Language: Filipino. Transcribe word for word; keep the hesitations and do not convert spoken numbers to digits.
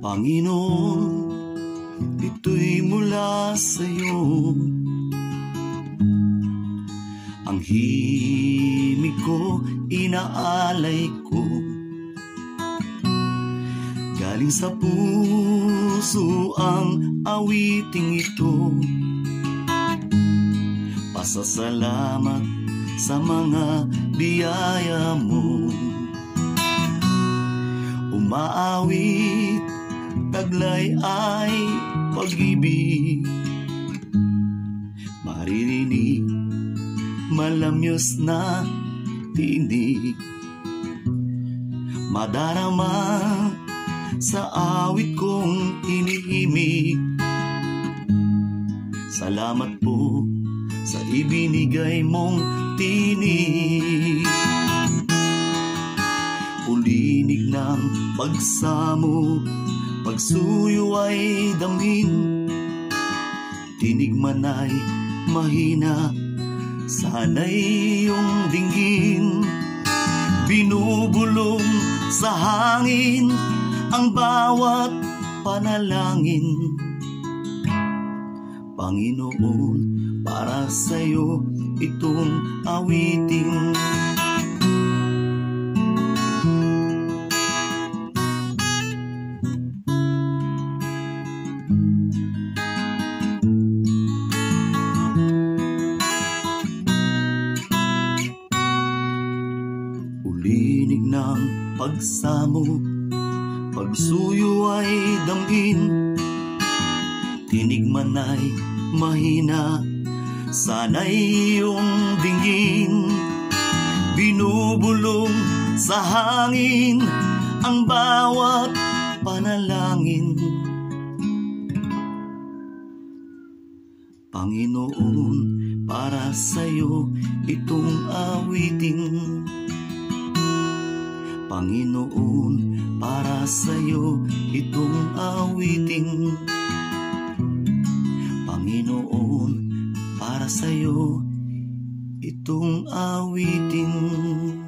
Panginoon, ito'y mula sa'yo. Ang himig ko, inaalay ko, galing sa puso ang awiting ito. Pasasalamat sa mga biyaya mo. Umaawit, taglay ay pag-ibig. Maririnig, malamyos na tinig. Madarama sa awit kong iniimig. Salamat po sa ibinigay mong tinig. Ulinig ng pagsamo, pagsuyo ay damhin. Tinig man ay mahina, sana'y iyong dinggin. Binubulong sa hangin ang bawat panalangin. Panginoon, para sa'yo itong awiting. Ulinig ng pagsamo, pagsuyo ay damgin. Tinig man ay mahina, sana'y iyong dinggin. Binubulong sa hangin ang bawat panalangin. Panginoon, para sa'yo itong awiting. Panginoon, para sa'yo itong awiting. Panginoon, para sa'yo itong awiting.